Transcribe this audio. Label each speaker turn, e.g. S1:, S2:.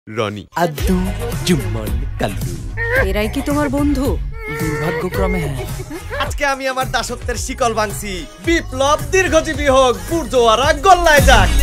S1: রনি,
S2: আদ্দু, জুম্মন, কাল্লু।
S3: এরাই কি তোমার বন্ধু?
S2: দুর্ভাগ্যক্রমে হ্যাঁ।
S1: আজকে আমি আমার দাসত্বের শিকল ভাঙছি। বিপ্লব দীর্ঘজীবী হোক, বুর্জোয়ারা গল্লায় যাক।